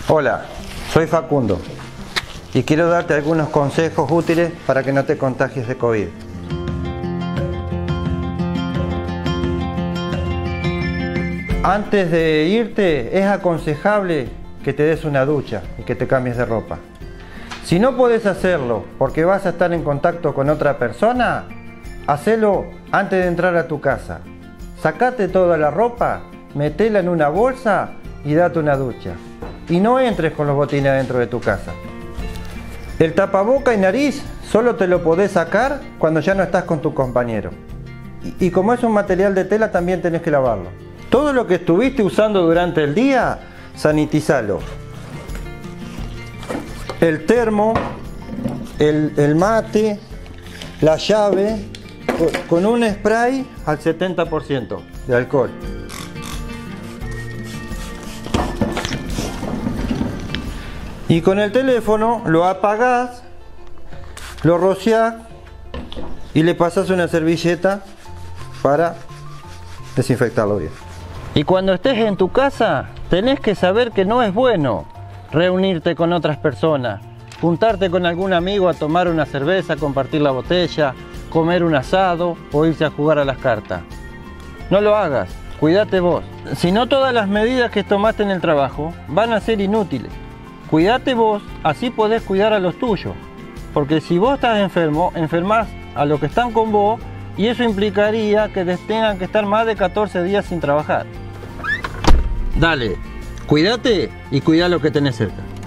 Hola, soy Facundo y quiero darte algunos consejos útiles para que no te contagies de COVID. Antes de irte es aconsejable que te des una ducha y que te cambies de ropa. Si no podés hacerlo porque vas a estar en contacto con otra persona, hacelo antes de entrar a tu casa. Sacate toda la ropa, metela en una bolsa y date una ducha. Y no entres con los botines dentro de tu casa. El tapaboca y nariz solo te lo podés sacar cuando ya no estás con tu compañero. Y como es un material de tela, también tenés que lavarlo. Todo lo que estuviste usando durante el día, sanitizalo. El termo, el mate, la llave, con un spray al 70% de alcohol. Y con el teléfono lo apagás, lo rociás y le pasás una servilleta para desinfectarlo bien. Y cuando estés en tu casa, tenés que saber que no es bueno reunirte con otras personas, juntarte con algún amigo a tomar una cerveza, compartir la botella, comer un asado o irse a jugar a las cartas. No lo hagas, cuídate vos. Si no, todas las medidas que tomaste en el trabajo van a ser inútiles. Cuídate vos, así podés cuidar a los tuyos. Porque si vos estás enfermo, enfermás a los que están con vos y eso implicaría que tengan que estar más de 14 días sin trabajar. Dale, cuídate y cuida lo que tenés cerca.